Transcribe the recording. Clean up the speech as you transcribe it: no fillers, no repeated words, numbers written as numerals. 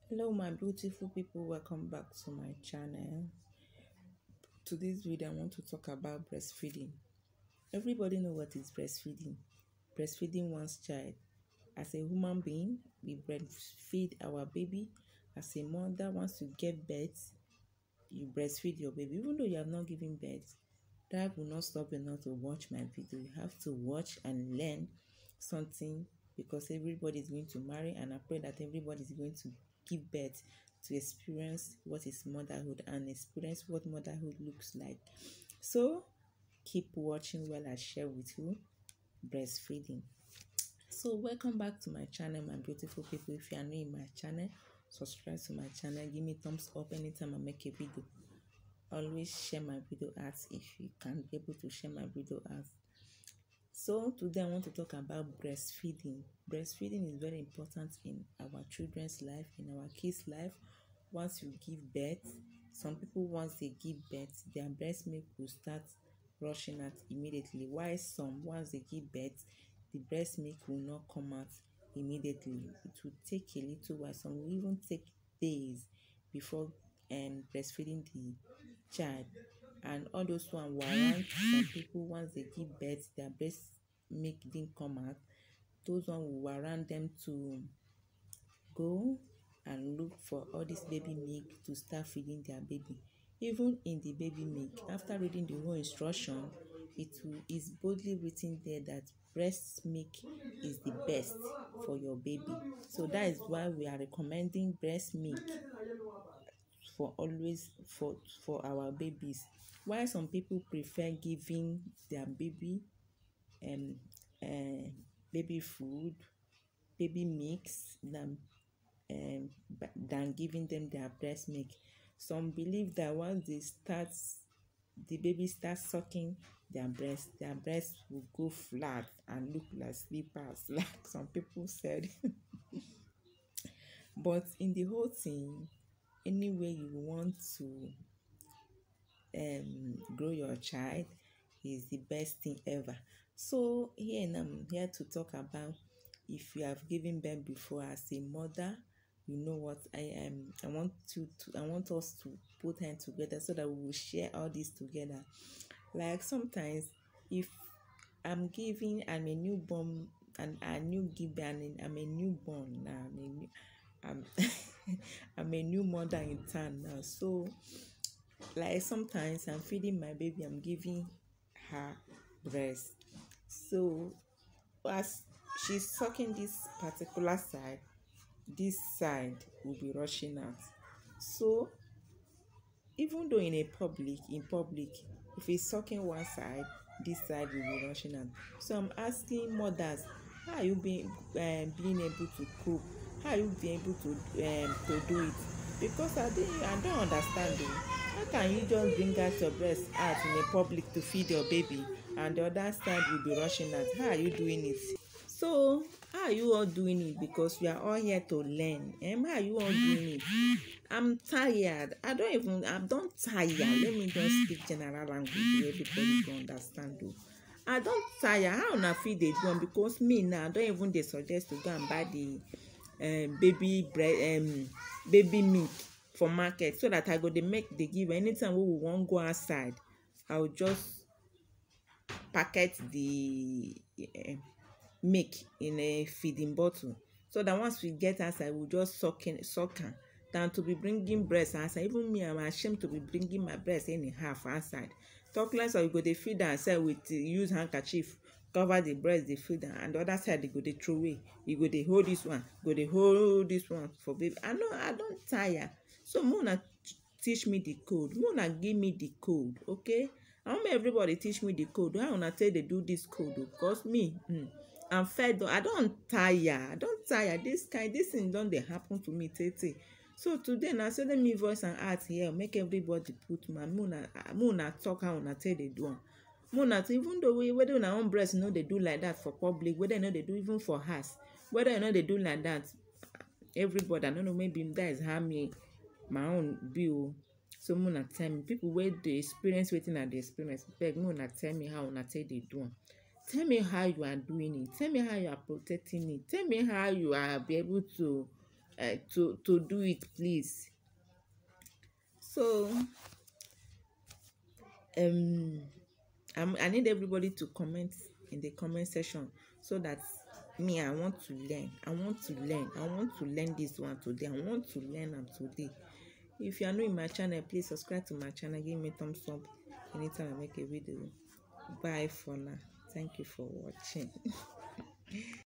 Hello my beautiful people, welcome back to my channel. Today's video I want to talk about breastfeeding. Everybody know what is breastfeeding. Breastfeeding one's child. As a human being, we breastfeed our baby. As a mother, once you give birth, you breastfeed your baby. Even though you have not given birth, that will not stop you not to watch my video. You have to watch and learn something because everybody is going to marry, and I pray that everybody is going to give birth to experience what is motherhood and experience what motherhood looks like. So keep watching while I share with you breastfeeding. So welcome back to my channel, my beautiful people. If you are new in my channel, subscribe to my channel, give me thumbs up anytime I make a video. Always share my video out if you can be able to share my video out. So today I want to talk about breastfeeding. Breastfeeding is very important in our children's life, in our kids' life. Once you give birth, some people once they give birth, their breast milk will start rushing out immediately. While some once they give birth, the breast milk will not come out immediately. It will take a little while. Some will even take days before breastfeeding the child. And all those one warrant some people once they give birth, their breast milk didn't come out. Those one will warrant them to go and look for all this baby milk to start feeding their baby. Even in the baby milk, after reading the whole instruction, is boldly written there that breast milk is the best for your baby. So that is why we are recommending breast milk for always for our babies. Why some people prefer giving their baby um baby food, baby mix than giving them their breast milk. Some believe that once the baby starts sucking their breast will go flat and look like slippers, like some people said. But in the whole thing, any way you want to grow your child is the best thing ever. So here I'm here to talk about, if you have given birth before as a mother, you know what I am. I want us to put hands together so that we will share all this together. Like sometimes if I'm a newborn and I new give birth and I'm a newborn now. I'm I'm a new mother in town now. So like sometimes I'm feeding my baby, I'm giving her breast. So as she's sucking this side will be rushing out. So even though in public, if he's sucking one side, this side will be rushing out. So I'm asking mothers, how are you being able to cope? How are you being able to do it? Because I don't understand it. How can you just bring out your breast out in a public to feed your baby and the other side will be rushing out? How are you doing it? So how are you all doing it? Because we are all here to learn. How are you all doing it? I'm tired. I'm don't tired. Let me just speak general language where everybody can understand though. I don't tire. How una fit dey do am? Because me now I don't even dey suggest to go and buy the baby milk for market so that I go dey make dey give anytime wey we wan go outside. I will just packet the milk in a feeding bottle so that once we get outside we just suck am than to be bringing breast outside. Even me, I'm ashamed to be bringing my breast anyhow for outside. Talk less of you go dey feed am sef with use handkerchief cover the breast dey feed am, and the other side they go dey throw away. You go dey hold this one, go dey hold this one for baby. I know I don tire. So una teach me the code, una give me the code, okay? I want everybody teach me the code. How una tell they do this code? Because me, I'm fed up. I don't tire. This thing don dey happen to me tey. So today na say let me voice and art here, make everybody put my una talk how una tell dey do am. Una even though whether una own breast no dey do like that for public, whether no dey do even for house, whether no dey do like that, everybody I don't know, maybe that is how my own be o. So una tell me, people wey dey experience wetin I dey experience, beg una tell me how una take dey do am. Tell me how you are doing it. Tell me how you are protecting it. Tell me how you are be able to to do it, please. So I need everybody to comment in the comment section, so that me, I want to learn. I want to learn this one today. I want to learn them today. If you are new in my channel, please subscribe to my channel, give me thumbs up anytime I make a video. Bye for now. Thank you for watching.